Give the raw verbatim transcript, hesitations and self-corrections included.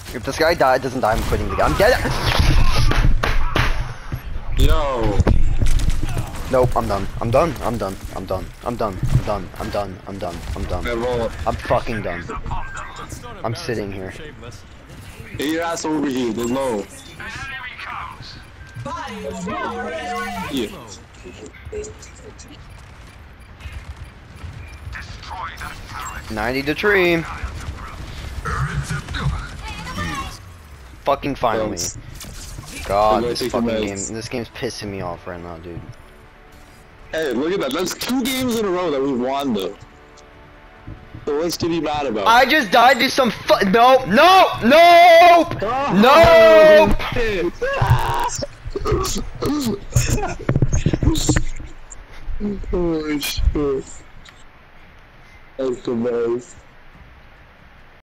If this guy die, doesn't die, I'm quitting the game. I'm dead. Yo. Nope, I'm done. I'm done. I'm done. I'm done. I'm done. I'm done. I'm done. I'm done. I'm done. Hey, roll. I'm fucking done. I'm sitting here. Get your ass over here. There's low. Yeah. ninety to tree. Fucking finally. God, this fucking game. This game's pissing me off right now, dude. Hey, look at that. That's two games in a row that we won, though. So what's to be mad about? I just died to some fu- No! No! No! Oh, No! Shit. Oh shit. That's so nice.